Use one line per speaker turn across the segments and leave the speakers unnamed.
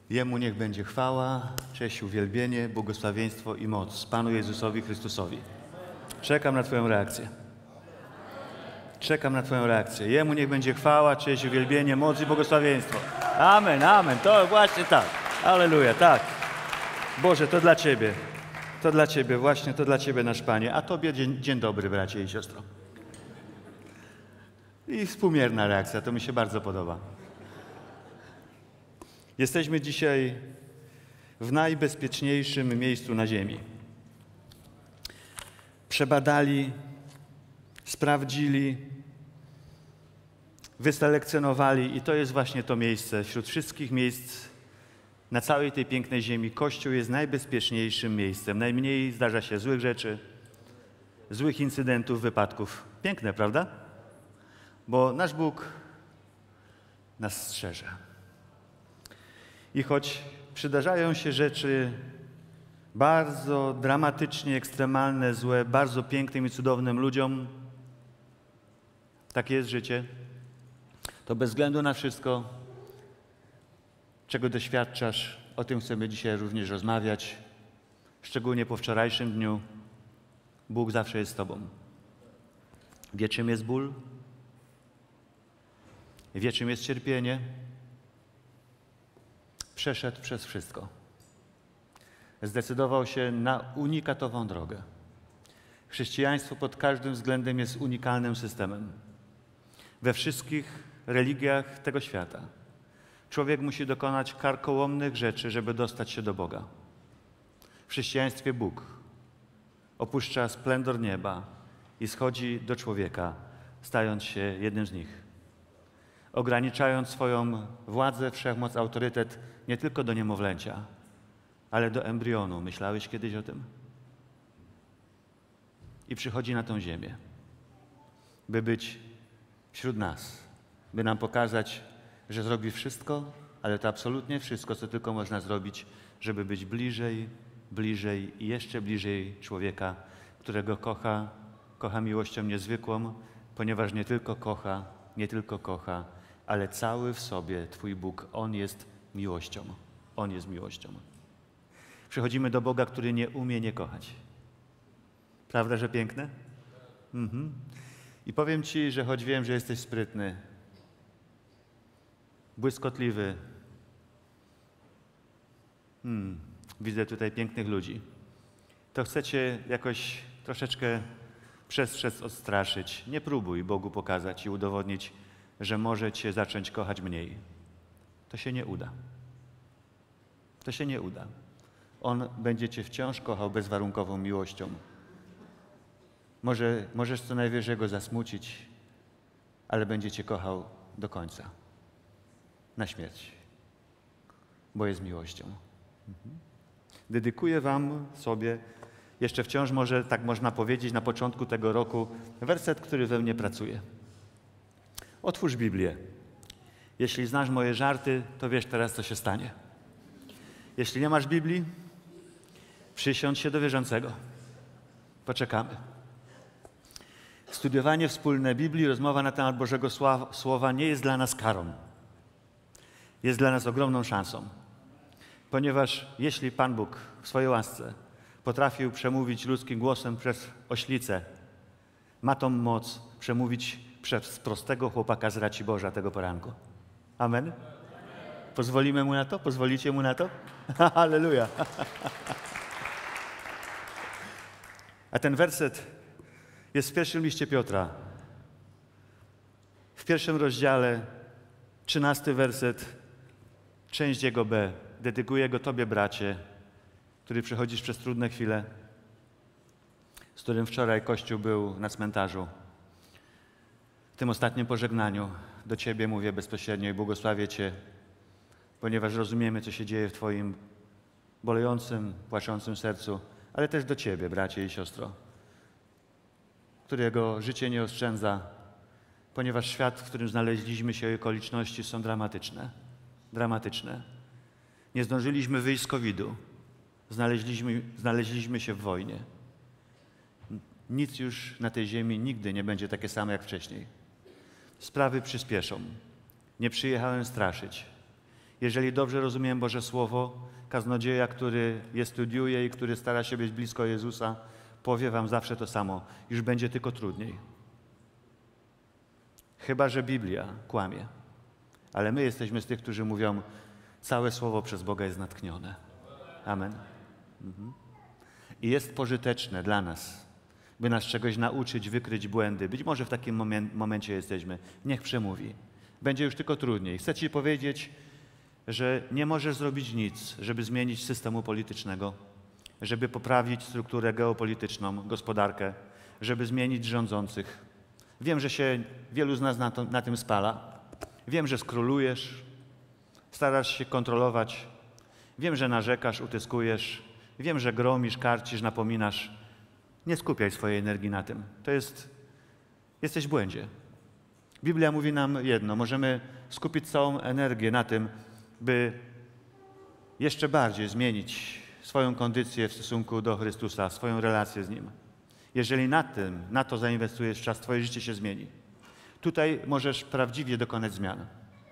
Jemu niech będzie chwała, cześć, uwielbienie, błogosławieństwo i moc Panu Jezusowi Chrystusowi. Czekam na Twoją reakcję. Czekam na Twoją reakcję. Jemu niech będzie chwała, cześć, uwielbienie, moc i błogosławieństwo. Amen, amen. To właśnie tak. Alleluja, tak. Boże, to dla Ciebie. To dla Ciebie, właśnie to dla Ciebie, nasz Panie. A Tobie dzień dobry, bracie i siostro. I współmierna reakcja, to mi się bardzo podoba. Jesteśmy dzisiaj w najbezpieczniejszym miejscu na ziemi. Przebadali, sprawdzili, wyselekcjonowali i to jest właśnie to miejsce. Wśród wszystkich miejsc na całej tej pięknej ziemi Kościół jest najbezpieczniejszym miejscem. Najmniej zdarza się złych rzeczy, złych incydentów, wypadków. Piękne, prawda? Bo nasz Bóg nas strzeże. I choć przydarzają się rzeczy bardzo dramatycznie, ekstremalne, złe, bardzo pięknym i cudownym ludziom, takie jest życie, to bez względu na wszystko, czego doświadczasz, o tym chcemy dzisiaj również rozmawiać, szczególnie po wczorajszym dniu, Bóg zawsze jest z Tobą. Wie, czym jest ból, wie, czym jest cierpienie, przeszedł przez wszystko. Zdecydował się na unikatową drogę. Chrześcijaństwo pod każdym względem jest unikalnym systemem. We wszystkich religiach tego świata człowiek musi dokonać karkołomnych rzeczy, żeby dostać się do Boga. W chrześcijaństwie Bóg opuszcza splendor nieba i schodzi do człowieka, stając się jednym z nich. Ograniczając swoją władzę, wszechmoc, autorytet nie tylko do niemowlęcia, ale do embrionu. Myślałeś kiedyś o tym? I przychodzi na tą ziemię, by być wśród nas, by nam pokazać, że zrobi wszystko, ale to absolutnie wszystko, co tylko można zrobić, żeby być bliżej, bliżej i jeszcze bliżej człowieka, którego kocha miłością niezwykłą, ponieważ nie tylko kocha, ale cały w sobie Twój Bóg, On jest miłością. On jest miłością. Przychodzimy do Boga, który nie umie nie kochać. Prawda, że piękne? I powiem Ci, że choć wiem, że jesteś sprytny, błyskotliwy, widzę tutaj pięknych ludzi, to chcę Cię jakoś troszeczkę przestrzec, odstraszyć. Nie próbuj Bogu pokazać i udowodnić, że może Cię zacząć kochać mniej. To się nie uda. To się nie uda. On będzie Cię wciąż kochał bezwarunkową miłością. Możesz co najwyżej Go zasmucić, ale będzie Cię kochał do końca. Na śmierć. Bo jest miłością. Dedykuję Wam sobie, jeszcze wciąż może tak można powiedzieć na początku tego roku, werset, który we mnie pracuje. Otwórz Biblię. Jeśli znasz moje żarty, to wiesz teraz, co się stanie. Jeśli nie masz Biblii, przysiądź się do wierzącego. Poczekamy. Studiowanie wspólne Biblii, rozmowa na temat Bożego Słowa nie jest dla nas karą. Jest dla nas ogromną szansą. Ponieważ jeśli Pan Bóg w swojej łasce potrafił przemówić ludzkim głosem przez oślicę, ma tą moc przemówić przez prostego chłopaka z Raciborza tego poranku. Amen? Pozwolimy Mu na to? Pozwolicie Mu na to? Halleluja! A ten werset jest w pierwszym liście Piotra. W pierwszym rozdziale, 13 werset, część jego B. Dedykuję go Tobie, bracie, który przechodzisz przez trudne chwile, z którym wczoraj Kościół był na cmentarzu. W tym ostatnim pożegnaniu do Ciebie mówię bezpośrednio i błogosławię Cię, ponieważ rozumiemy, co się dzieje w Twoim bolejącym, płaczącym sercu, ale też do Ciebie, bracie i siostro, którego życie nie oszczędza, ponieważ świat, w którym znaleźliśmy się i okoliczności są dramatyczne. Dramatyczne. Nie zdążyliśmy wyjść z COVID-u. Znaleźliśmy się w wojnie. Nic już na tej ziemi nigdy nie będzie takie samo jak wcześniej. Sprawy przyspieszą. Nie przyjechałem straszyć. Jeżeli dobrze rozumiem Boże Słowo, kaznodzieja, który je studiuje i który stara się być blisko Jezusa, powie wam zawsze to samo. Już będzie tylko trudniej. Chyba że Biblia kłamie. Ale my jesteśmy z tych, którzy mówią, całe Słowo przez Boga jest natchnione. Amen. I jest pożyteczne dla nas, by nas czegoś nauczyć, wykryć błędy. Być może w takim momencie jesteśmy. Niech przemówi. Będzie już tylko trudniej. Chcę ci powiedzieć, że nie możesz zrobić nic, żeby zmienić systemu politycznego, żeby poprawić strukturę geopolityczną, gospodarkę, żeby zmienić rządzących. Wiem, że się wielu z nas na tym spala. Wiem, że skrólujesz, starasz się kontrolować. Wiem, że narzekasz, utyskujesz. Wiem, że gromisz, karcisz, napominasz. Nie skupiaj swojej energii na tym. Jesteś w błędzie. Biblia mówi nam jedno. Możemy skupić całą energię na tym, by jeszcze bardziej zmienić swoją kondycję w stosunku do Chrystusa, swoją relację z Nim. Jeżeli na to zainwestujesz czas, twoje życie się zmieni. Tutaj możesz prawdziwie dokonać zmian.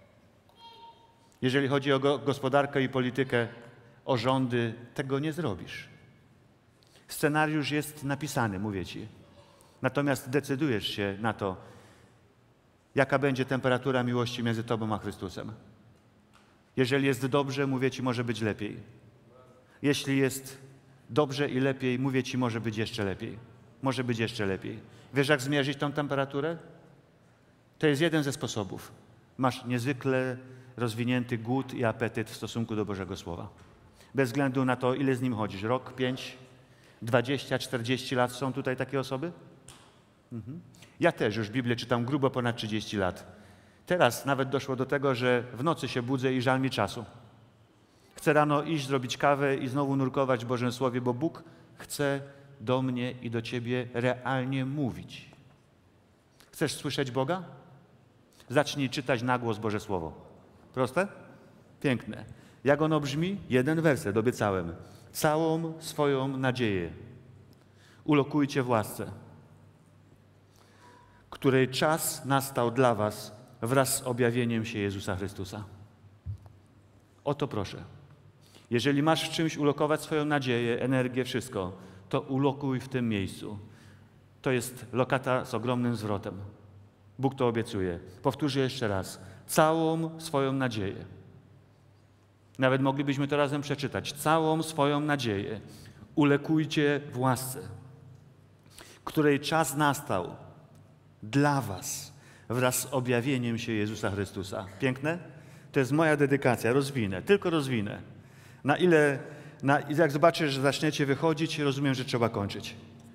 Jeżeli chodzi o gospodarkę i politykę, o rządy, tego nie zrobisz. Scenariusz jest napisany, mówię ci. Natomiast decydujesz się na to, jaka będzie temperatura miłości między tobą a Chrystusem. Jeżeli jest dobrze, mówię ci, może być lepiej. Jeśli jest dobrze i lepiej, mówię ci, może być jeszcze lepiej. Może być jeszcze lepiej. Wiesz, jak zmierzyć tą temperaturę? To jest jeden ze sposobów. Masz niezwykle rozwinięty głód i apetyt w stosunku do Bożego Słowa. Bez względu na to, ile z nim chodzisz. Rok, 5, 20, 40 lat. Są tutaj takie osoby? Ja też już Biblię czytam grubo ponad 30 lat. Teraz nawet doszło do tego, że w nocy się budzę i żal mi czasu. Chcę rano iść, zrobić kawę i znowu nurkować w Bożym Słowie, bo Bóg chce do mnie i do ciebie realnie mówić. Chcesz słyszeć Boga? Zacznij czytać na głos Boże Słowo. Proste? Piękne. Jak ono brzmi? Jeden werset, obiecałem. Całą swoją nadzieję ulokujcie w łasce, której czas nastał dla was wraz z objawieniem się Jezusa Chrystusa. O to proszę. Jeżeli masz w czymś ulokować swoją nadzieję, energię, wszystko, to ulokuj w tym miejscu. To jest lokata z ogromnym zwrotem. Bóg to obiecuje. Powtórzę jeszcze raz. Całą swoją nadzieję. Nawet moglibyśmy to razem przeczytać. Całą swoją nadzieję ulokujcie w łasce, której czas nastał dla was wraz z objawieniem się Jezusa Chrystusa. Piękne? To jest moja dedykacja. Rozwinę, tylko rozwinę. Jak zobaczysz, że zaczniecie wychodzić, rozumiem, że trzeba kończyć.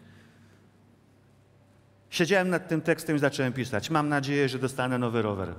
Siedziałem nad tym tekstem i zacząłem pisać. Mam nadzieję, że dostanę nowy rower.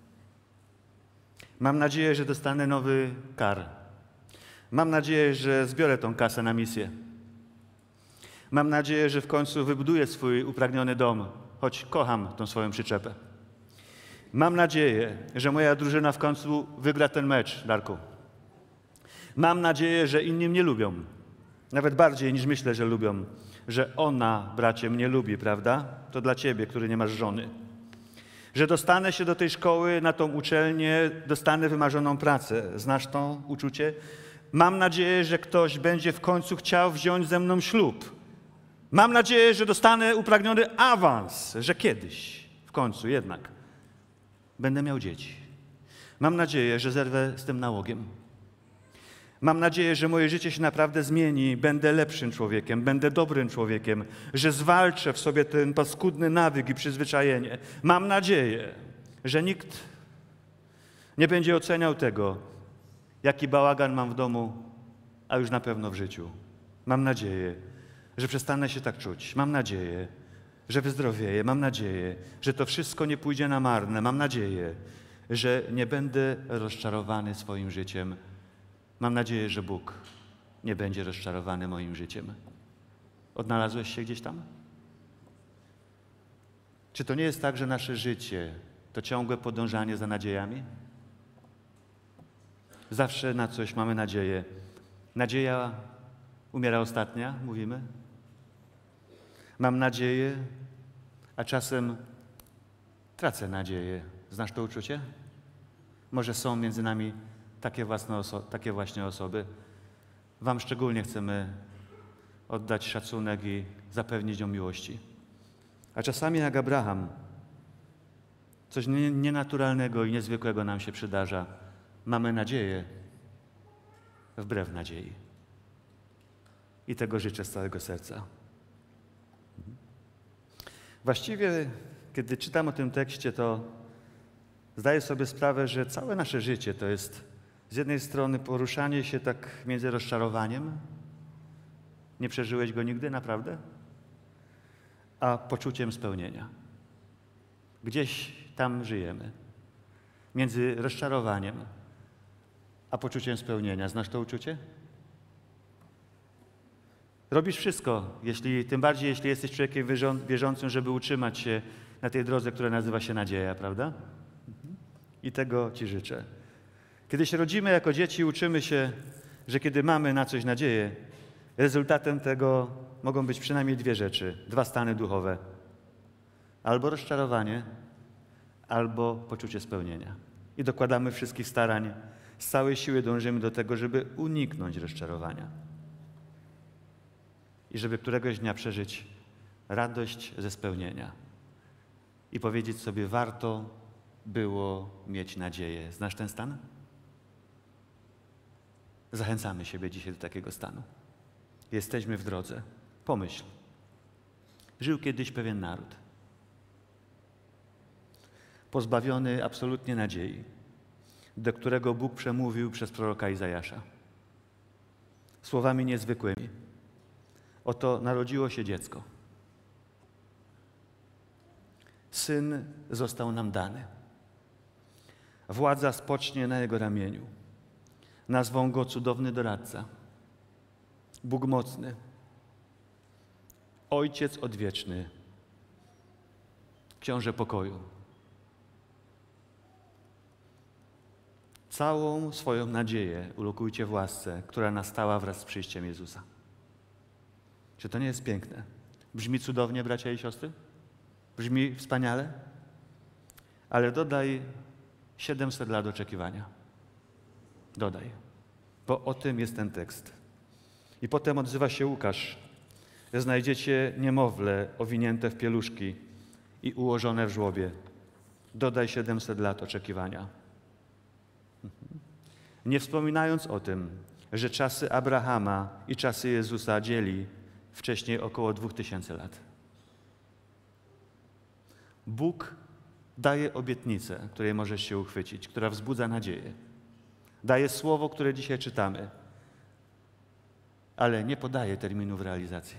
Mam nadzieję, że dostanę nowy kar. Mam nadzieję, że zbiorę tą kasę na misję. Mam nadzieję, że w końcu wybuduję swój upragniony dom, choć kocham tą swoją przyczepę. Mam nadzieję, że moja drużyna w końcu wygra ten mecz, Darku. Mam nadzieję, że inni mnie lubią. Nawet bardziej niż myślę, że lubią. Że ona, bracie, mnie lubi, prawda? To dla ciebie, który nie masz żony. Że dostanę się do tej szkoły, na tą uczelnię, dostanę wymarzoną pracę. Znasz to uczucie? Mam nadzieję, że ktoś będzie w końcu chciał wziąć ze mną ślub. Mam nadzieję, że dostanę upragniony awans, że kiedyś, w końcu jednak, będę miał dzieci. Mam nadzieję, że zerwę z tym nałogiem. Mam nadzieję, że moje życie się naprawdę zmieni, będę lepszym człowiekiem, będę dobrym człowiekiem, że zwalczę w sobie ten paskudny nawyk i przyzwyczajenie. Mam nadzieję, że nikt nie będzie oceniał tego, jaki bałagan mam w domu, a już na pewno w życiu. Mam nadzieję, że przestanę się tak czuć. Mam nadzieję, że wyzdrowieję. Mam nadzieję, że to wszystko nie pójdzie na marne. Mam nadzieję, że nie będę rozczarowany swoim życiem. Mam nadzieję, że Bóg nie będzie rozczarowany moim życiem. Odnalazłeś się gdzieś tam? Czy to nie jest tak, że nasze życie to ciągłe podążanie za nadziejami? Zawsze na coś mamy nadzieję. Nadzieja umiera ostatnia, mówimy. Mam nadzieję, a czasem tracę nadzieję. Znasz to uczucie? Może są między nami takie właśnie osoby, wam szczególnie chcemy oddać szacunek i zapewnić o miłości. A czasami jak Abraham, coś nienaturalnego i niezwykłego nam się przydarza. Mamy nadzieję wbrew nadziei. I tego życzę z całego serca. Właściwie, kiedy czytam o tym tekście, to zdaję sobie sprawę, że całe nasze życie to jest z jednej strony poruszanie się tak między rozczarowaniem, nie przeżyłeś go nigdy, naprawdę, a poczuciem spełnienia. Gdzieś tam żyjemy, między rozczarowaniem a poczuciem spełnienia. Znasz to uczucie? Robisz wszystko, tym bardziej jeśli jesteś człowiekiem wierzącym, żeby utrzymać się na tej drodze, która nazywa się nadzieja, prawda? I tego ci życzę. Kiedy się rodzimy jako dzieci, uczymy się, że kiedy mamy na coś nadzieję, rezultatem tego mogą być przynajmniej dwie rzeczy, dwa stany duchowe. Albo rozczarowanie, albo poczucie spełnienia. I dokładamy wszystkich starań, z całej siły dążymy do tego, żeby uniknąć rozczarowania. I żeby któregoś dnia przeżyć radość ze spełnienia. I powiedzieć sobie, warto było mieć nadzieję. Znasz ten stan? Zachęcamy siebie dzisiaj do takiego stanu. Jesteśmy w drodze. Pomyśl. Żył kiedyś pewien naród. Pozbawiony absolutnie nadziei, do którego Bóg przemówił przez proroka Izajasza. Słowami niezwykłymi. Oto narodziło się dziecko. Syn został nam dany. Władza spocznie na jego ramieniu. Nazwą go Cudowny Doradca, Bóg Mocny, Ojciec Odwieczny, Książę Pokoju. Całą swoją nadzieję ulokujcie w łasce, która nastała wraz z przyjściem Jezusa. Czy to nie jest piękne? Brzmi cudownie, bracia i siostry? Brzmi wspaniale? Ale dodaj 700 lat oczekiwania. Dodaj, bo o tym jest ten tekst. I potem odzywa się Łukasz, że znajdziecie niemowlę owinięte w pieluszki i ułożone w żłobie. Dodaj 700 lat oczekiwania. Nie wspominając o tym, że czasy Abrahama i czasy Jezusa dzieli wcześniej około 2000 lat. Bóg daje obietnicę, której możesz się uchwycić, która wzbudza nadzieję. Daje słowo, które dzisiaj czytamy, ale nie podaje terminów realizacji.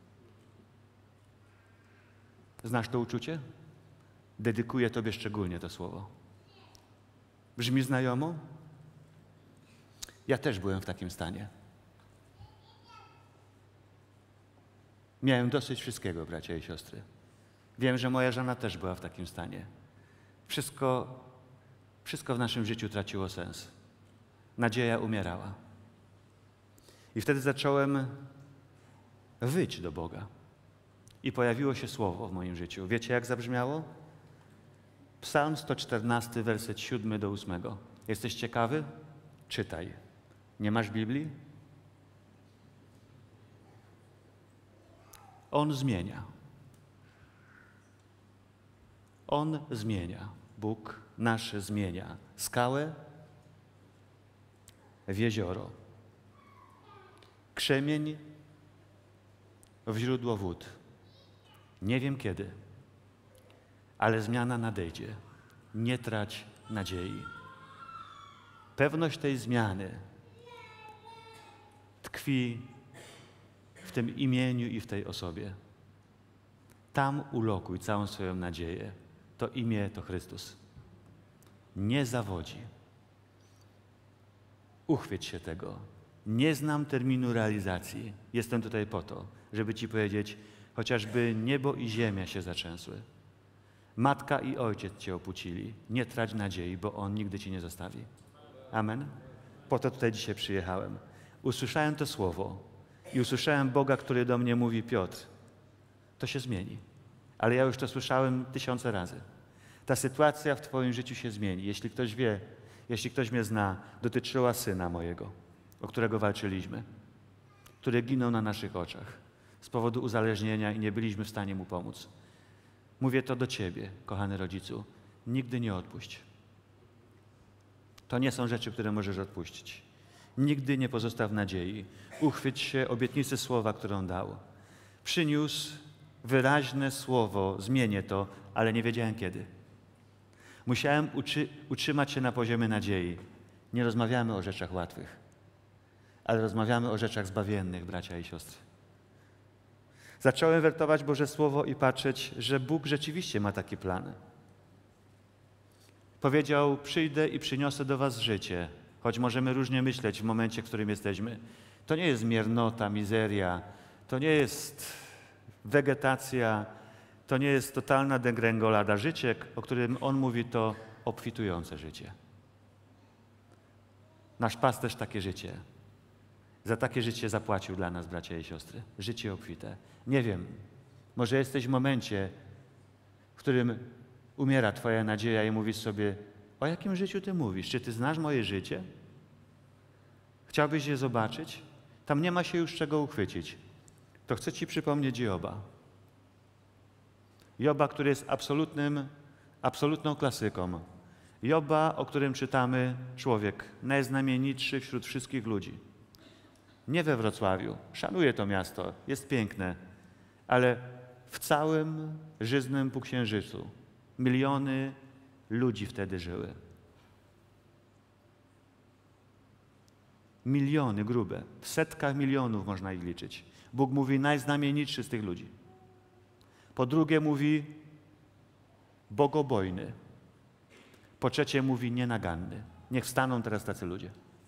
Znasz to uczucie? Dedykuję Tobie szczególnie to słowo. Brzmi znajomo? Ja też byłem w takim stanie. Miałem dosyć wszystkiego, bracia i siostry. Wiem, że moja żona też była w takim stanie. Wszystko w naszym życiu traciło sens. Nadzieja umierała. I wtedy zacząłem wyć do Boga. I pojawiło się słowo w moim życiu. Wiecie, jak zabrzmiało? Psalm 114, werset 7 do 8. Jesteś ciekawy? Czytaj. Nie masz Biblii? On zmienia. On zmienia. Bóg nasz zmienia skałę w jezioro, krzemień w źródło wód. Nie wiem kiedy, ale zmiana nadejdzie. Nie trać nadziei. Pewność tej zmiany tkwi w tym imieniu i w tej osobie. Tam ulokuj całą swoją nadzieję. To imię to Chrystus. Nie zawodzi. Uchwyć się tego. Nie znam terminu realizacji. Jestem tutaj po to, żeby Ci powiedzieć, chociażby niebo i ziemia się zatrzęsły. Matka i ojciec Cię opuścili. Nie trać nadziei, bo On nigdy Cię nie zostawi. Amen. Po to tutaj dzisiaj przyjechałem. Usłyszałem to słowo i usłyszałem Boga, który do mnie mówi, Piotr, to się zmieni. Ale ja już to słyszałem 1000 razy. Ta sytuacja w Twoim życiu się zmieni. Jeśli ktoś wie, jeśli ktoś mnie zna, dotyczyła syna mojego, o którego walczyliśmy, który ginął na naszych oczach z powodu uzależnienia i nie byliśmy w stanie mu pomóc. Mówię to do ciebie, kochany rodzicu, nigdy nie odpuść. To nie są rzeczy, które możesz odpuścić. Nigdy nie pozostaw nadziei. Uchwyć się obietnicy słowa, którą dał. Przyniósł wyraźne słowo, zmienię to, ale nie wiedziałem kiedy. Musiałem utrzymać się na poziomie nadziei. Nie rozmawiamy o rzeczach łatwych, ale rozmawiamy o rzeczach zbawiennych, bracia i siostry. Zacząłem wertować Boże Słowo i patrzeć, że Bóg rzeczywiście ma taki plan. Powiedział, przyjdę i przyniosę do was życie, choć możemy różnie myśleć w momencie, w którym jesteśmy. To nie jest miernota, mizeria, to nie jest wegetacja, to nie jest totalna degrengolada. Życie, o którym On mówi, to obfitujące życie. Nasz pasterz takie życie. Za takie życie zapłacił dla nas, bracia i siostry. Życie obfite. Nie wiem, może jesteś w momencie, w którym umiera twoja nadzieja i mówisz sobie, o jakim życiu ty mówisz? Czy ty znasz moje życie? Chciałbyś je zobaczyć? Tam nie ma się już czego uchwycić. To chcę ci przypomnieć Joba. Joba, który jest absolutną klasyką. Joba, o którym czytamy, człowiek najznamienitszy wśród wszystkich ludzi. Nie we Wrocławiu. Szanuję to miasto, jest piękne, ale w całym żyznym półksiężycu miliony ludzi wtedy żyły. Miliony grube, w setkach milionów można ich liczyć. Bóg mówi najznamienitszy z tych ludzi. Po drugie mówi bogobojny. Po trzecie mówi nienaganny. Niech wstaną teraz tacy ludzie.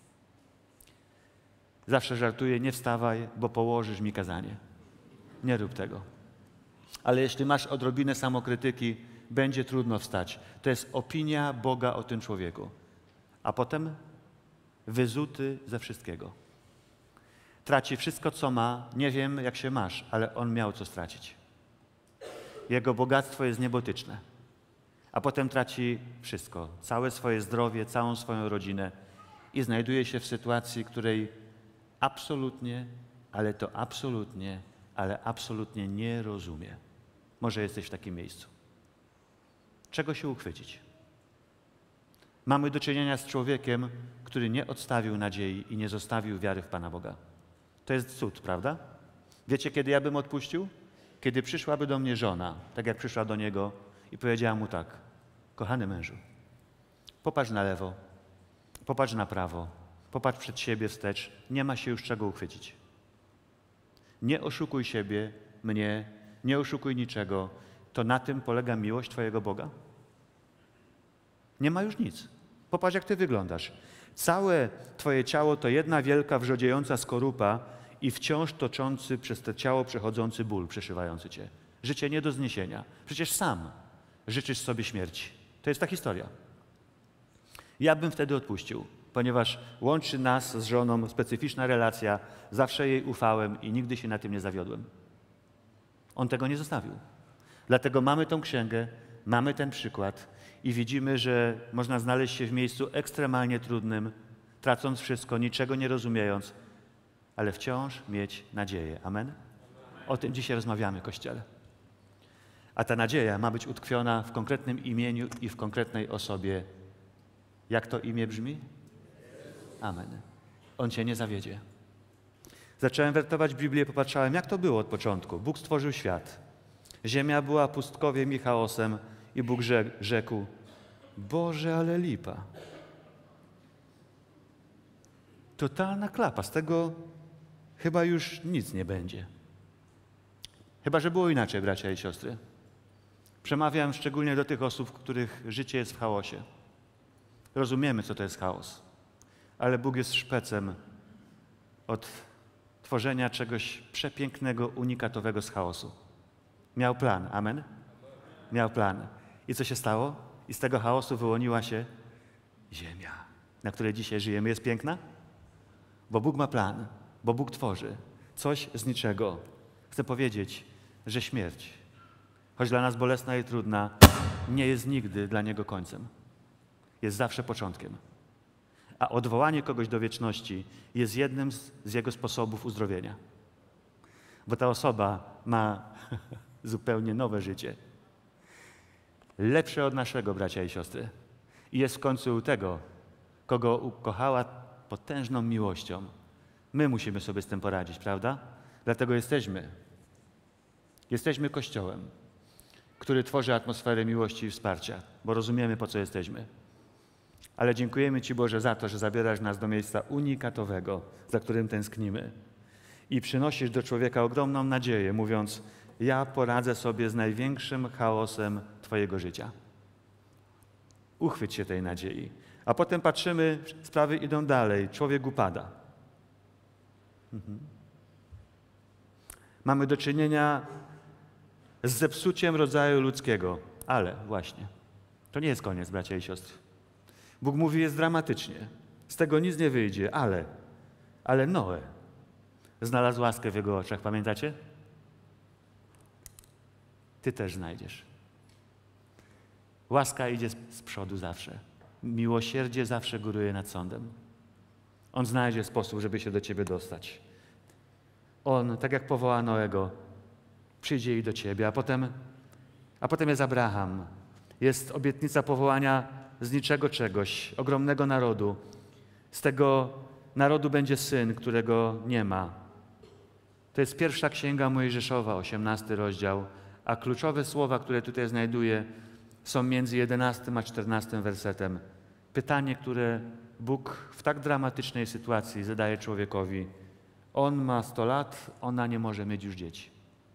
Zawsze żartuję, nie wstawaj, bo położysz mi kazanie. Nie rób tego. Ale jeśli masz odrobinę samokrytyki, będzie trudno wstać. To jest opinia Boga o tym człowieku. A potem wyzuty ze wszystkiego. Traci wszystko, co ma. Nie wiem, jak się masz, ale on miał co stracić. Jego bogactwo jest niebotyczne. A potem traci wszystko. Całe swoje zdrowie, całą swoją rodzinę i znajduje się w sytuacji, której absolutnie, ale absolutnie nie rozumie. Może jesteś w takim miejscu. Czego się uchwycić? Mamy do czynienia z człowiekiem, który nie odstawił nadziei i nie zostawił wiary w Pana Boga. To jest cud, prawda? Wiecie, kiedy ja bym odpuścił? Kiedy przyszłaby do mnie żona, tak jak przyszła do niego i powiedziała mu tak, kochany mężu, popatrz na lewo, popatrz na prawo, popatrz przed siebie wstecz, nie ma się już czego uchwycić. Nie oszukuj siebie, mnie, nie oszukuj niczego. To na tym polega miłość Twojego Boga? Nie ma już nic. Popatrz, jak Ty wyglądasz. Całe Twoje ciało to jedna wielka, wrzodziejąca skorupa i wciąż toczący przez to ciało przechodzący ból, przeszywający Cię. Życie nie do zniesienia. Przecież sam życzysz sobie śmierci. To jest ta historia. Ja bym wtedy odpuścił, ponieważ łączy nas z żoną specyficzna relacja, zawsze jej ufałem i nigdy się na tym nie zawiodłem. On tego nie zostawił. Dlatego mamy tą księgę, mamy ten przykład i widzimy, że można znaleźć się w miejscu ekstremalnie trudnym, tracąc wszystko, niczego nie rozumiejąc, ale wciąż mieć nadzieję. Amen? O tym dzisiaj rozmawiamy, Kościele. A ta nadzieja ma być utkwiona w konkretnym imieniu i w konkretnej osobie. Jak to imię brzmi? Amen. On Cię nie zawiedzie. Zacząłem wertować Biblię, popatrzałem, jak to było od początku. Bóg stworzył świat. Ziemia była pustkowiem i chaosem i Bóg rzekł, Boże, ale lipa. Totalna klapa, z tego chyba już nic nie będzie. Chyba że było inaczej, bracia i siostry. Przemawiam szczególnie do tych osób, których życie jest w chaosie. Rozumiemy, co to jest chaos, ale Bóg jest szpecem od tworzenia czegoś przepięknego, unikatowego z chaosu. Miał plan, amen? Miał plan. I co się stało? I z tego chaosu wyłoniła się ziemia, na której dzisiaj żyjemy. Jest piękna? Bo Bóg ma plan, bo Bóg tworzy coś z niczego. Chcę powiedzieć, że śmierć, choć dla nas bolesna i trudna, nie jest nigdy dla Niego końcem. Jest zawsze początkiem. A odwołanie kogoś do wieczności jest jednym z jego sposobów uzdrowienia. Bo ta osoba ma zupełnie nowe życie. Lepsze od naszego, bracia i siostry. I jest w końcu u tego, kogo ukochała potężną miłością. My musimy sobie z tym poradzić, prawda? Dlatego jesteśmy Kościołem, który tworzy atmosferę miłości i wsparcia, bo rozumiemy, po co jesteśmy. Ale dziękujemy Ci, Boże, za to, że zabierasz nas do miejsca unikatowego, za którym tęsknimy. I przynosisz do człowieka ogromną nadzieję, mówiąc: ja poradzę sobie z największym chaosem Twojego życia. Uchwyć się tej nadziei. A potem patrzymy, sprawy idą dalej, człowiek upada. Mamy do czynienia z zepsuciem rodzaju ludzkiego. Ale właśnie, to nie jest koniec, bracia i siostry. Bóg mówi, jest dramatycznie. Z tego nic nie wyjdzie, ale Noe znalazł łaskę w jego oczach. Pamiętacie? Ty też znajdziesz. Łaska idzie z przodu zawsze. Miłosierdzie zawsze góruje nad sądem. On znajdzie sposób, żeby się do ciebie dostać. On, tak jak powoła Noego, przyjdzie i do ciebie, a potem jest Abraham. Jest obietnica powołania z niczego czegoś, ogromnego narodu. Z tego narodu będzie syn, którego nie ma. To jest pierwsza księga Mojżeszowa, 18 rozdział, a kluczowe słowa, które tutaj znajduję, są między 11 a 14 wersetem. Pytanie, które Bóg w tak dramatycznej sytuacji zadaje człowiekowi. On ma 100 lat, ona nie może mieć już dzieci.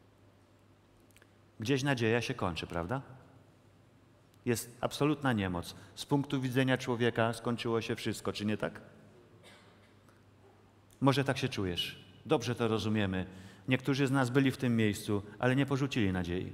Gdzieś nadzieja się kończy, prawda? Jest absolutna niemoc. Z punktu widzenia człowieka skończyło się wszystko, czy nie tak? Może tak się czujesz. Dobrze to rozumiemy. Niektórzy z nas byli w tym miejscu, ale nie porzucili nadziei.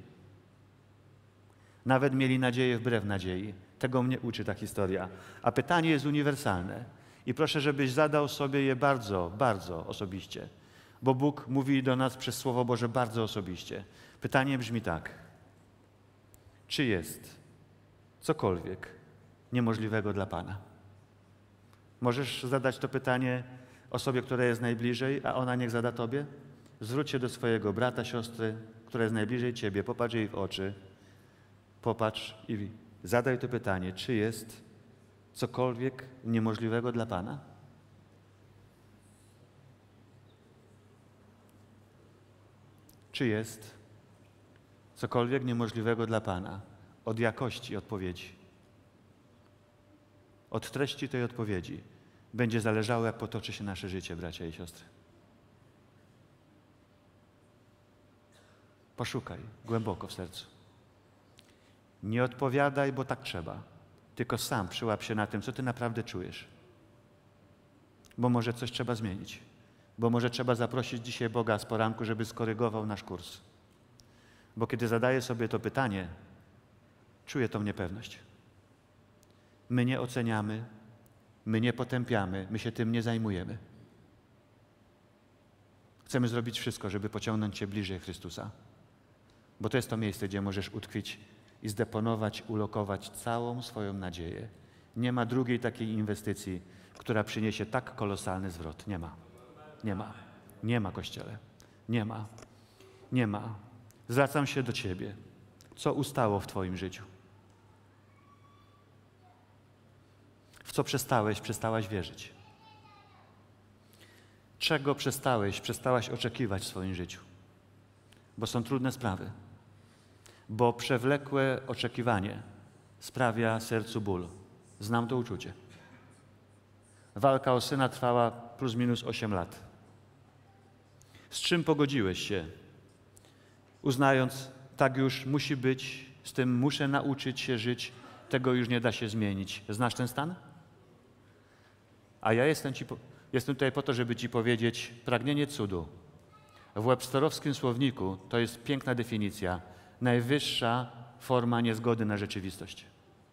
Nawet mieli nadzieję wbrew nadziei. Tego mnie uczy ta historia. A pytanie jest uniwersalne. I proszę, żebyś zadał sobie je bardzo, bardzo osobiście. Bo Bóg mówi do nas przez Słowo Boże bardzo osobiście. Pytanie brzmi tak. Czy jest cokolwiek niemożliwego dla Pana? Możesz zadać to pytanie osobie, która jest najbliżej, a ona niech zada tobie? Zwróć się do swojego brata, siostry, która jest najbliżej ciebie. Popatrz jej w oczy. Popatrz i zadaj to pytanie. Czy jest cokolwiek niemożliwego dla Pana? Czy jest cokolwiek niemożliwego dla Pana? Od jakości odpowiedzi, od treści tej odpowiedzi będzie zależało, jak potoczy się nasze życie, bracia i siostry. Poszukaj głęboko w sercu. Nie odpowiadaj, bo tak trzeba, tylko sam przyłap się na tym, co ty naprawdę czujesz. Bo może coś trzeba zmienić. Bo może trzeba zaprosić dzisiaj Boga z poranku, żeby skorygował nasz kurs. Bo kiedy zadaję sobie to pytanie, czuję tą niepewność. My nie oceniamy, my nie potępiamy, my się tym nie zajmujemy. Chcemy zrobić wszystko, żeby pociągnąć cię bliżej Chrystusa. Bo to jest to miejsce, gdzie możesz utkwić i zdeponować, ulokować całą swoją nadzieję. Nie ma drugiej takiej inwestycji, która przyniesie tak kolosalny zwrot. Nie ma. Nie ma. Nie ma, Kościele. Nie ma. Nie ma. Zwracam się do ciebie. Co ustało w twoim życiu? W co przestałaś wierzyć? Czego przestałaś oczekiwać w swoim życiu? Bo są trudne sprawy. Bo przewlekłe oczekiwanie sprawia sercu ból. Znam to uczucie. Walka o syna trwała plus minus 8 lat. Z czym pogodziłeś się, uznając, tak już musi być, z tym muszę nauczyć się żyć, tego już nie da się zmienić. Znasz ten stan? A ja jestem tutaj po to, żeby ci powiedzieć, pragnienie cudu. W websterowskim słowniku to jest piękna definicja. Najwyższa forma niezgody na rzeczywistość.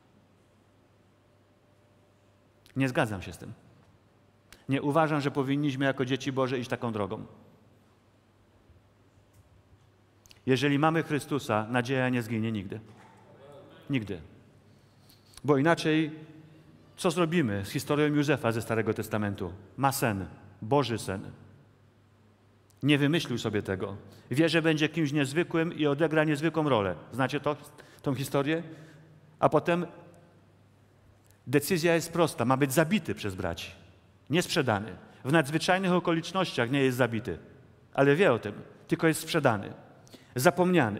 Nie zgadzam się z tym. Nie uważam, że powinniśmy jako dzieci Boże iść taką drogą. Jeżeli mamy Chrystusa, nadzieja nie zginie nigdy. Nigdy. Bo inaczej Co zrobimy z historią Józefa ze Starego Testamentu? Ma sen, Boży sen. Nie wymyślił sobie tego. Wie, że będzie kimś niezwykłym i odegra niezwykłą rolę. Znacie tą historię? A potem decyzja jest prosta. Ma być zabity przez braci. Nie sprzedany. W nadzwyczajnych okolicznościach nie jest zabity. Ale wie o tym. Tylko jest sprzedany. Zapomniany.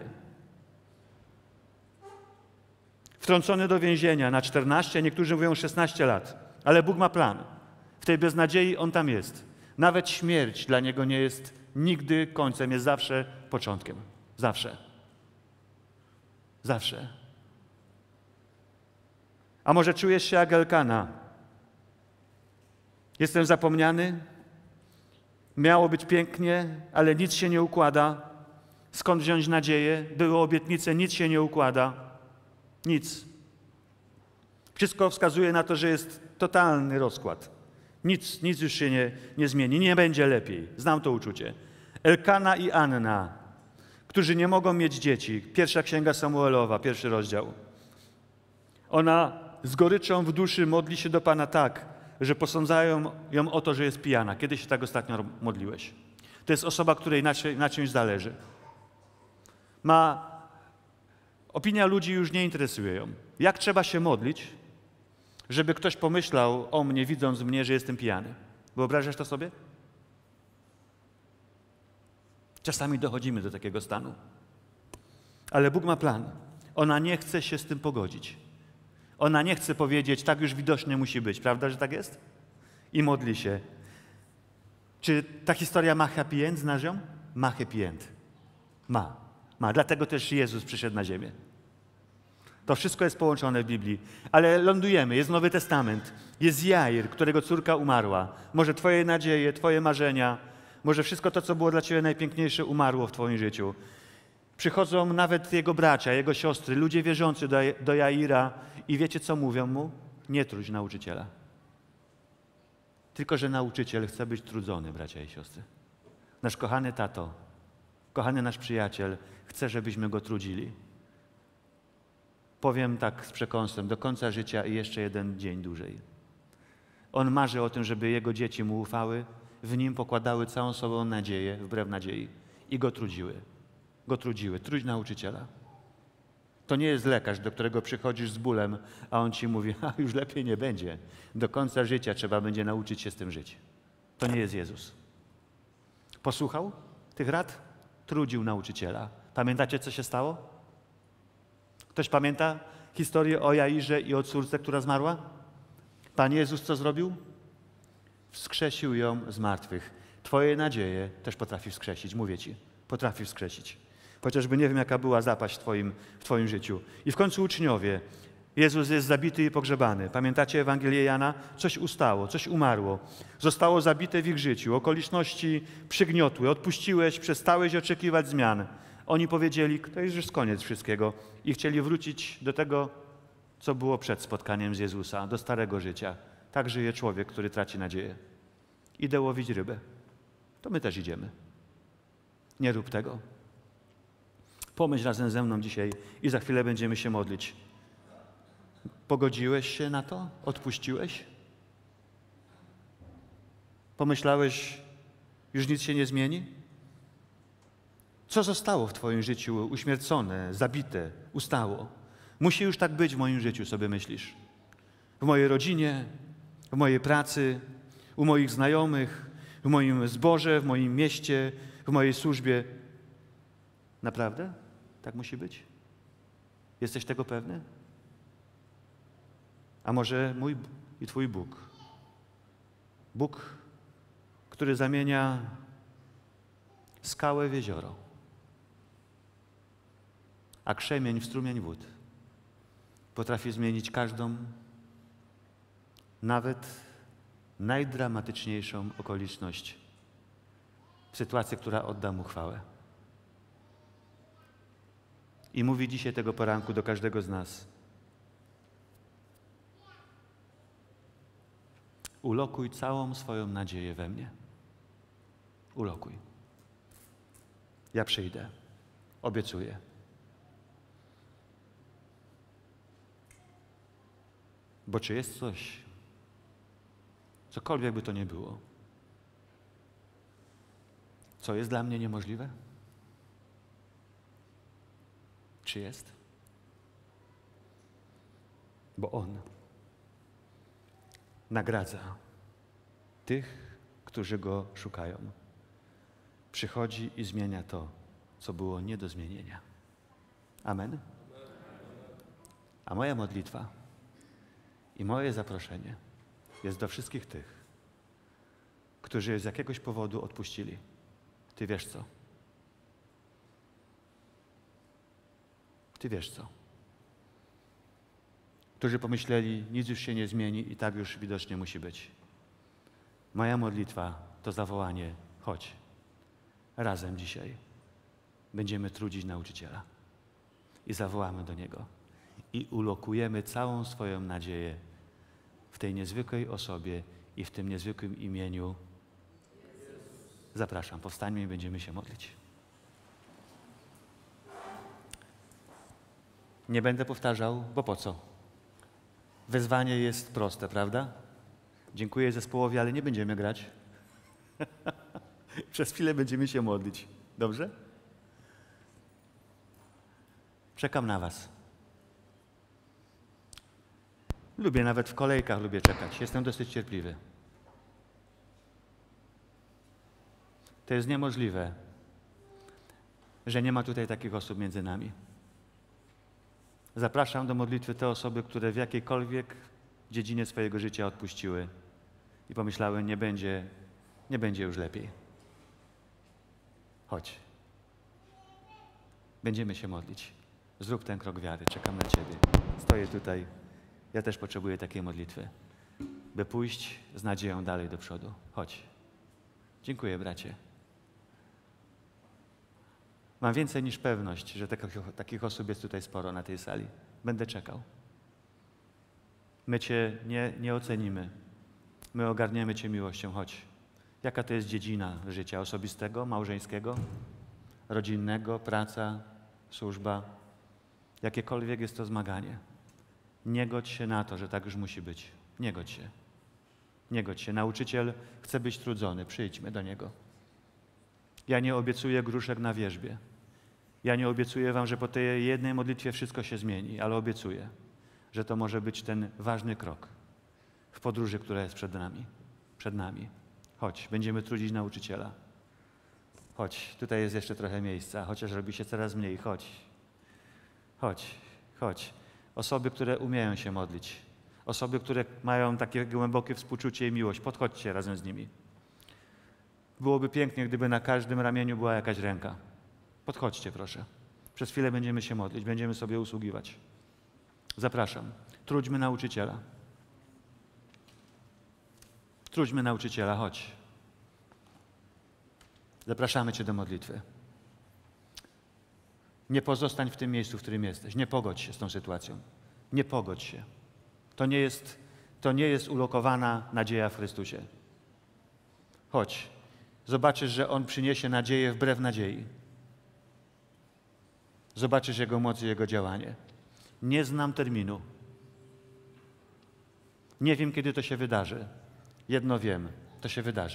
Wtrącony do więzienia na 14, niektórzy mówią 16 lat. Ale Bóg ma plan. W tej beznadziei On tam jest. Nawet śmierć dla Niego nie jest nigdy końcem, jest zawsze początkiem. Zawsze. Zawsze. A może czujesz się jak Elkana? Jestem zapomniany, miało być pięknie, ale nic się nie układa. Skąd wziąć nadzieję? Były obietnice, nic się nie układa. Nic. Wszystko wskazuje na to, że jest totalny rozkład. Nic już się nie zmieni, nie będzie lepiej. Znam to uczucie. Elkana i Anna, którzy nie mogą mieć dzieci. Pierwsza księga Samuelowa, 1 rozdział. Ona z goryczą w duszy modli się do Pana tak, że posądzają ją o to, że jest pijana. Kiedy się tak ostatnio modliłeś? To jest osoba, której na czymś zależy. Opinia ludzi już nie interesuje ją. Jak trzeba się modlić, żeby ktoś pomyślał o mnie, widząc mnie, że jestem pijany? Wyobrażasz to sobie? Czasami dochodzimy do takiego stanu. Ale Bóg ma plan. Ona nie chce się z tym pogodzić. Ona nie chce powiedzieć, tak już widocznie musi być. Prawda, że tak jest? I modli się. Czy ta historia ma happy end? Znasz ją? Ma happy end. Ma. Dlatego też Jezus przyszedł na ziemię. To wszystko jest połączone w Biblii. Ale lądujemy, jest Nowy Testament. Jest Jair, którego córka umarła. Może twoje nadzieje, twoje marzenia, może wszystko to, co było dla ciebie najpiękniejsze, umarło w twoim życiu. Przychodzą nawet jego bracia, jego siostry, ludzie wierzący do Jaira i wiecie, co mówią mu? Nie trudź nauczyciela. Tylko że nauczyciel chce być trudzony, bracia i siostry. Nasz kochany tato, kochany nasz przyjaciel chce, żebyśmy go trudzili. Powiem tak z przekąsem, do końca życia i jeszcze jeden dzień dłużej. On marzy o tym, żeby jego dzieci mu ufały, w nim pokładały całą sobą nadzieję, wbrew nadziei i go trudziły. Trudź nauczyciela. To nie jest lekarz, do którego przychodzisz z bólem, a on ci mówi, a już lepiej nie będzie. Do końca życia trzeba będzie nauczyć się z tym żyć. To nie jest Jezus. Posłuchał tych rad? Trudził nauczyciela. Pamiętacie, co się stało? Ktoś pamięta historię o Jairze i o córce, która zmarła? Pan Jezus co zrobił? Wskrzesił ją z martwych. Twoje nadzieje też potrafi wskrzesić, mówię ci. Potrafi wskrzesić. Chociażby nie wiem, jaka była zapaść w twoim życiu. I w końcu uczniowie. Jezus jest zabity i pogrzebany. Pamiętacie Ewangelię Jana? Coś ustało, coś umarło. Zostało zabite w ich życiu. Okoliczności przygniotły. Odpuściłeś, przestałeś oczekiwać zmian. Oni powiedzieli, to jest już koniec wszystkiego. I chcieli wrócić do tego, co było przed spotkaniem z Jezusa, do starego życia. Tak żyje człowiek, który traci nadzieję. Idę łowić rybę. To my też idziemy. Nie rób tego. Pomyśl razem ze mną dzisiaj i za chwilę będziemy się modlić. Pogodziłeś się na to? Odpuściłeś? Pomyślałeś, już nic się nie zmieni? Co zostało w twoim życiu uśmiercone, zabite, ustało? Musi już tak być w moim życiu, sobie myślisz. W mojej rodzinie, w mojej pracy, u moich znajomych, w moim zborze, w moim mieście, w mojej służbie. Naprawdę? Tak musi być? Jesteś tego pewny? A może mój i twój Bóg? Bóg, który zamienia skałę w jezioro, a krzemień w strumień wód. Potrafi zmienić każdą, nawet najdramatyczniejszą okoliczność w sytuację, która odda Mu chwałę. I mówi dzisiaj tego poranku do każdego z nas. Ulokuj całą swoją nadzieję we mnie. Ulokuj. Ja przyjdę. Obiecuję. Bo czy jest coś Cokolwiek by to nie było. Co jest dla mnie niemożliwe? Czy jest? Bo On nagradza tych, którzy Go szukają. Przychodzi i zmienia to, co było nie do zmienienia. Amen? A moja modlitwa i moje zaproszenie jest do wszystkich tych, którzy z jakiegoś powodu odpuścili. Ty wiesz co? Ty wiesz co? Którzy pomyśleli, nic już się nie zmieni i tak już widocznie musi być. Moja modlitwa to zawołanie, chodź, razem dzisiaj będziemy trudzić nauczyciela i zawołamy do Niego i ulokujemy całą swoją nadzieję w tej niezwykłej osobie i w tym niezwykłym imieniu. Zapraszam, powstańmy i będziemy się modlić. Nie będę powtarzał, bo po co? Wezwanie jest proste, prawda? Dziękuję zespołowi, ale nie będziemy grać. Przez chwilę będziemy się modlić. Dobrze? Czekam na was. Lubię nawet w kolejkach, lubię czekać. Jestem dosyć cierpliwy. To jest niemożliwe, że nie ma tutaj takich osób między nami. Zapraszam do modlitwy te osoby, które w jakiejkolwiek dziedzinie swojego życia odpuściły i pomyślały, nie będzie już lepiej. Chodź. Będziemy się modlić. Zrób ten krok wiary. Czekam na Ciebie. Stoję tutaj. Ja też potrzebuję takiej modlitwy, by pójść z nadzieją dalej do przodu. Chodź. Dziękuję, bracie. Mam więcej niż pewność, że takich osób jest tutaj sporo na tej sali. Będę czekał. My Cię nie ocenimy. My ogarniemy Cię miłością. Chodź. Jaka to jest dziedzina życia osobistego, małżeńskiego, rodzinnego, praca, służba, jakiekolwiek jest to zmaganie. Nie godź się na to, że tak już musi być. Nie godź się. Nie godź się. Nauczyciel chce być trudzony. Przyjdźmy do Niego. Ja nie obiecuję gruszek na wierzbie. Ja nie obiecuję wam, że po tej jednej modlitwie wszystko się zmieni, ale obiecuję, że to może być ten ważny krok w podróży, która jest przed nami. Przed nami. Chodź, będziemy trudzić nauczyciela. Chodź, tutaj jest jeszcze trochę miejsca, chociaż robi się coraz mniej. Chodź. Chodź, chodź. Osoby, które umieją się modlić. Osoby, które mają takie głębokie współczucie i miłość. Podchodźcie razem z nimi. Byłoby pięknie, gdyby na każdym ramieniu była jakaś ręka. Podchodźcie, proszę. Przez chwilę będziemy się modlić, będziemy sobie usługiwać. Zapraszam. Trudźmy nauczyciela. Trudźmy nauczyciela, chodź. Zapraszamy Cię do modlitwy. Nie pozostań w tym miejscu, w którym jesteś. Nie pogodź się z tą sytuacją. Nie pogodź się. To nie jest ulokowana nadzieja w Chrystusie. Chodź. Zobaczysz, że On przyniesie nadzieję wbrew nadziei. Zobaczysz Jego moc i Jego działanie. Nie znam terminu. Nie wiem, kiedy to się wydarzy. Jedno wiem, to się wydarzy.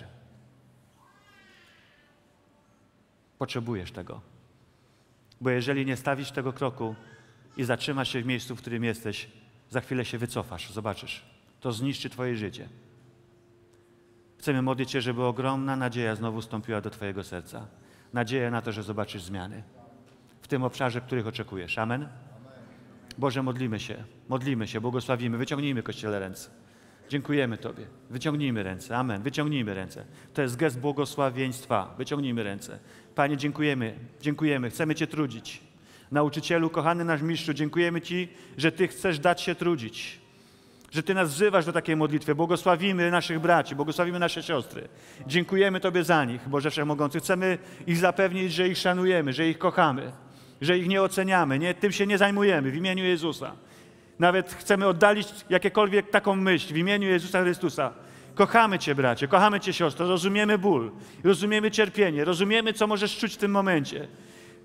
Potrzebujesz tego. Bo jeżeli nie stawisz tego kroku i zatrzymasz się w miejscu, w którym jesteś, za chwilę się wycofasz, zobaczysz. To zniszczy Twoje życie. Chcemy modlić się, żeby ogromna nadzieja znowu wstąpiła do Twojego serca. Nadzieja na to, że zobaczysz zmiany w tym obszarze, których oczekujesz. Amen? Boże, modlimy się, błogosławimy, wyciągnijmy, Kościele, ręce. Dziękujemy Tobie. Wyciągnijmy ręce. Amen. Wyciągnijmy ręce. To jest gest błogosławieństwa. Wyciągnijmy ręce. Panie, dziękujemy. Chcemy Cię trudzić. Nauczycielu, kochany nasz mistrzu, dziękujemy Ci, że Ty chcesz dać się trudzić. Że Ty nas wzywasz do takiej modlitwy. Błogosławimy naszych braci, błogosławimy nasze siostry. Dziękujemy Tobie za nich, Boże Wszechmogący. Chcemy ich zapewnić, że ich szanujemy, że ich kochamy, że ich nie oceniamy, tym się nie zajmujemy w imieniu Jezusa. Nawet chcemy oddalić jakiekolwiek taką myśl w imieniu Jezusa Chrystusa. Kochamy Cię, bracie, kochamy Cię, siostro, rozumiemy ból, rozumiemy cierpienie, rozumiemy, co możesz czuć w tym momencie.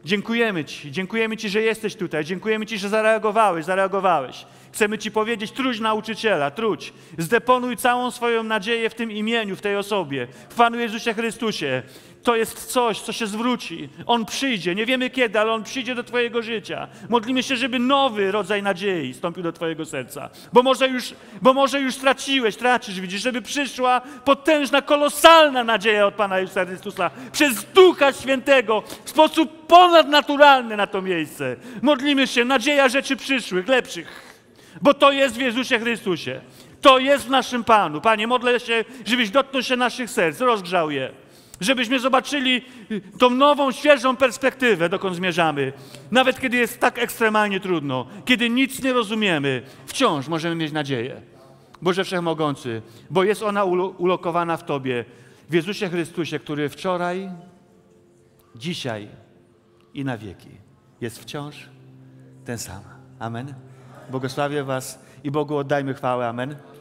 Dziękujemy Ci, że jesteś tutaj. Dziękujemy Ci, że zareagowałeś. Chcemy Ci powiedzieć, trudź nauczyciela, trudź. Zdeponuj całą swoją nadzieję w tym imieniu, w tej osobie, w Panu Jezusie Chrystusie. To jest coś, co się zwróci. On przyjdzie, nie wiemy kiedy, ale On przyjdzie do Twojego życia. Modlimy się, żeby nowy rodzaj nadziei wstąpił do Twojego serca. Bo może już tracisz, widzisz, żeby przyszła potężna, kolosalna nadzieja od Pana Jezusa Chrystusa przez Ducha Świętego w sposób ponadnaturalny na to miejsce. Modlimy się, nadzieja rzeczy przyszłych, lepszych. Bo to jest w Jezusie Chrystusie. To jest w naszym Panu. Panie, modlę się, żebyś dotknął się naszych serc, rozgrzał je. Żebyśmy zobaczyli tą nową, świeżą perspektywę, dokąd zmierzamy. Nawet kiedy jest tak ekstremalnie trudno, kiedy nic nie rozumiemy, wciąż możemy mieć nadzieję. Boże Wszechmogący, bo jest ona ulokowana w Tobie, w Jezusie Chrystusie, który wczoraj, dzisiaj i na wieki jest wciąż ten sam. Amen. Błogosławię Was i Bogu oddajmy chwałę. Amen.